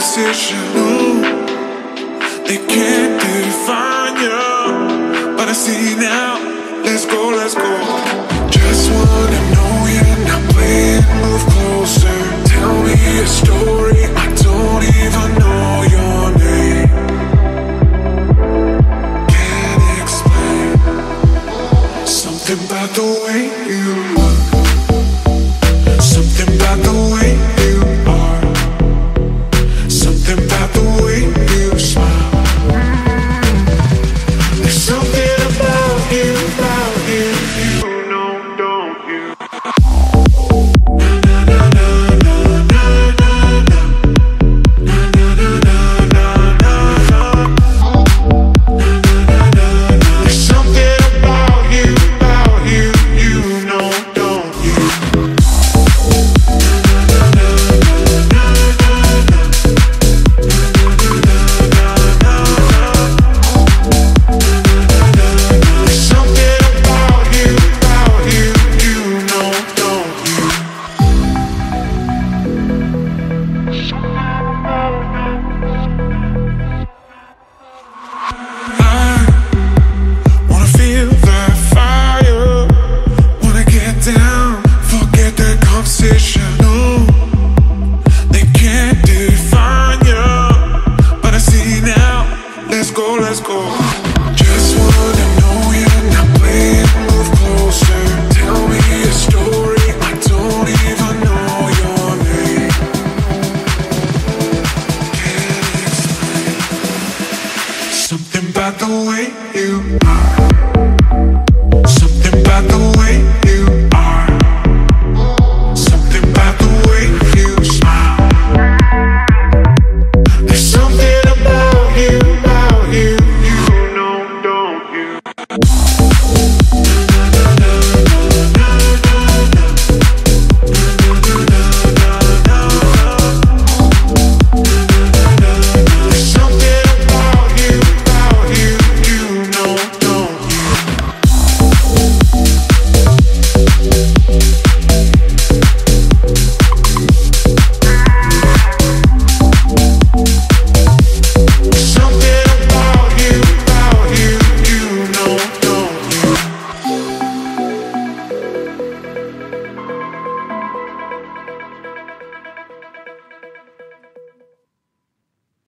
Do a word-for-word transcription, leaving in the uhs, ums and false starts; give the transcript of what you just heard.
conversation. No, they can't define you, but I see now. Let's go, let's go. Just wanna know you're not playing. Move closer. Tell me a story. I don't even know your name. Can't explain something about the way you look. Something about the way you are. Something about the way you smile. There's something about you, about you, you know, don't you? Na na na na na na na na na na na na na. There's something about you, about you, you know, don't you? Let's go, let's go. Just wanna know you're not playing. Move closer. Tell me a story. I don't even know your name. Can't explain something about the way you are.